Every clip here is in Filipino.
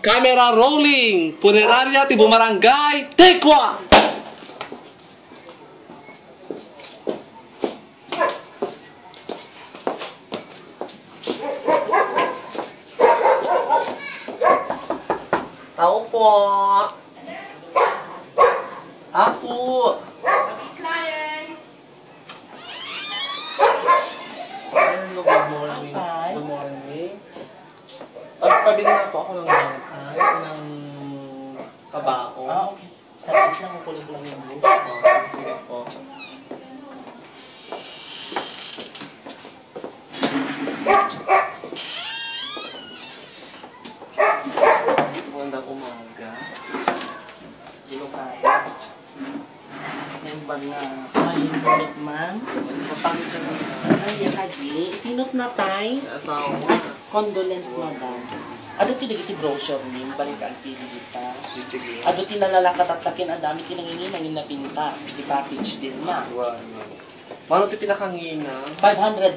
Camera rolling! Puneraria Tibo Barangay, take one! Tao po! Ako! Client! Hello, good morning. Good morning. Pabili na po ako ng kabao. Okay. Sakit lang, kukulit lang yung blue. Sige po. Magandang umaga. Ginukayas. Yung bag na maling kulit man. Kapangit ka naman. Ay, Haji. Sinot na tay? Asawa. Condolence, madam. Ado tinagiti brochure ni, balik ang pili dita. Sige. Ado tinalalakat-atakin, ang dami kinangingin, ang napintas. Di package din na. Wow. Paano ito pinakangina? 500,000.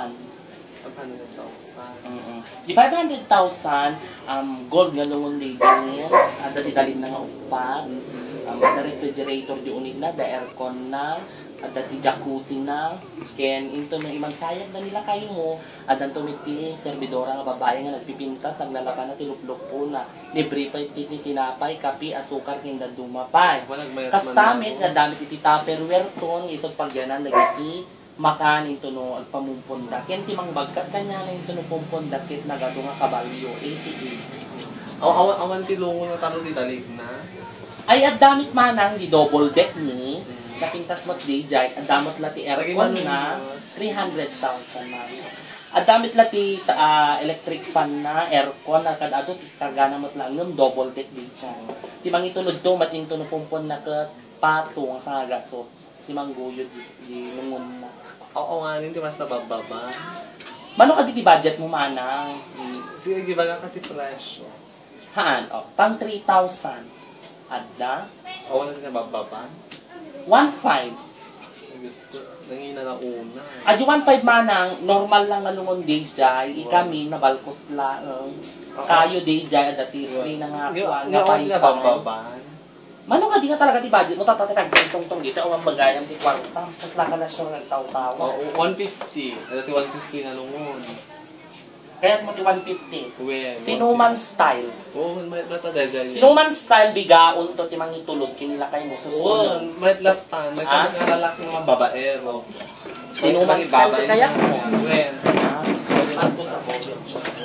500,000. Di 500,000, gold nga lungon legal. Ada tidalin na nga upa. The refrigerator di unit na, the aircon na, ada ti jacuzzi na. Ken into no imang sayang na nila kayo mo. Adan tumiti servidora nga babae nga nagpipintas, naglalaban na tiluplok po na. Libre pa iti tinapay, kapi, asukar kinda dumapay. Kastamit nga damit iti tupperware ton, isog pagyanan nagiti makan into no agpamumponda. Ken ti mang bagkat kanya na into no pumponda kit nagado nga kabalyo 88. Awan ti lungo na talo ti dalig na. Ay, at damit manang di double deck ni, napintas mo't di jay, at damit lati aircon na, 300,000 na. At damit lati electric fan na, aircon na, kadado, tagana mo't lang yung double deck di jay. Timang itulod to, mating to na pumpon na kat patong sa gasot. Timang guyod di lungon na. Oo nga, hindi mas nabababa. Mano ka di budget mo manang? Sige, gibaga ka ti presyo. Haan, pang 3,000. Adda? Awan na siya bababan. 1.5. Gusto, nangina na una. Adyo 1.5 manang, normal lang nga lungon day jay, ikami nabalkot lang. Kayo day jay, adati free na nga kuha, nga Ngayon na bababan. Mano ka di nga talaga di budget mo, tatatipag tong dito, o ang bagayang ti kwarta, kas laka na siya nagtaw-tawa. Oo, 150. Adati 150 na lungon. Kaya mo ti 150. Well, Sinuman style. Oo, may matadadyan. Sinuman style bigaon to ti mangitulog, kinila kayo mo Oo, susunod. may latan. May lalaki ng mga babaero. Sinuman style ti kaya mo. Well, Ako sa budget.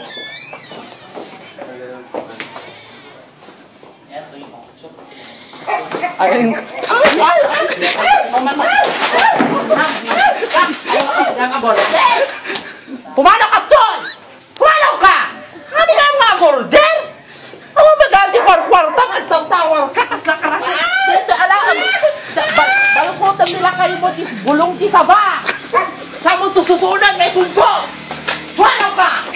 Eto yung option. ayun. Pumano ka, Ton! Pumano ka! Kami nga mga border! Ang mga maganti kwarta, nagtawar ka, kasla ka rasa. Dito, alam, balukutan nila kayo mo, bulong ti saba! Sa mo to susunan, may bumbo! Pumano ka!